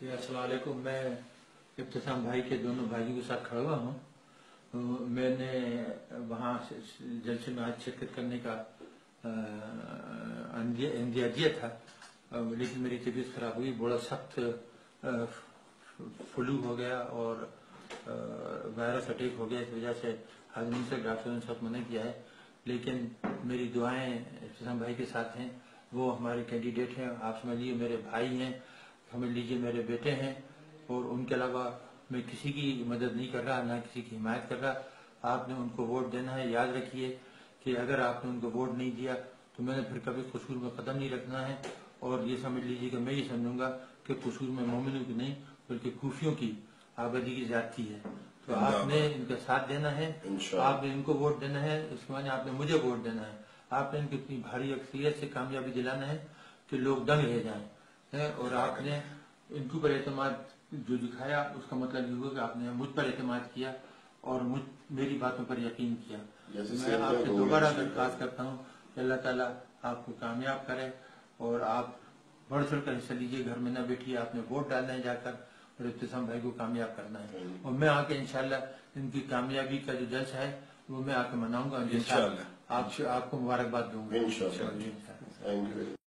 जी अस्सलाम वालेकुम। मैं इब्तिसाम भाई के दोनों भाइयों के साथ खड़ा हुआ हूँ। मैंने वहाँ जलसे में आज शिरकत करने का इंदिया दिया था, लेकिन मेरी तबीयत खराब हुई, बड़ा सख्त फ्लू हो गया और वायरस अटैक हो गया। इस वजह से आज नहीं से डॉक्टरों ने सब मना किया है, लेकिन मेरी दुआएं इब्तिसाम भाई के साथ हैं। वो हमारे कैंडिडेट हैं, आप समझ लीजिए मेरे भाई हैं, समझ लीजिए मेरे बेटे हैं, और उनके अलावा मैं किसी की मदद नहीं कर रहा, ना किसी की हिमायत कर रहा। आपने उनको वोट देना है। याद रखिए कि अगर आपने उनको वोट नहीं दिया तो मैंने फिर कभी कसूर में कदम नहीं रखना है, और ये समझ लीजिए कि मैं ये समझूंगा कि कसूर में मोमिनों की नहीं बल्कि खूफियों की आबादी की जाती है। तो आपने इनका साथ देना है, आपने इनको वोट देना है, इसके माने आपने मुझे वोट देना है। आपने इनको इतनी भारी अक्सरियत से कामयाबी दिलाना है कि लोग दंग रह जाएं, और आपने इनके ऊपर एतमाद जो दिखाया उसका मतलब ये हुआ कि आपने मुझ पर एतमाद किया और मेरी बातों पर यकीन किया। मैं आपसे दोबारा दरख्वास्त करता हूँ कि अल्लाह ताला आपको कामयाब करे और आप बढ़ चढ़ कर हिस्सा लीजिए। घर में न बैठिए, आपने वोट डालना है जाकर और इब्तिसाम भाई को कामयाब करना है। और मैं आके इंशाल्लाह इनकी कामयाबी का जो जश्न है वो मैं आके मनाऊंगा, आपको मुबारकबाद दूंगा।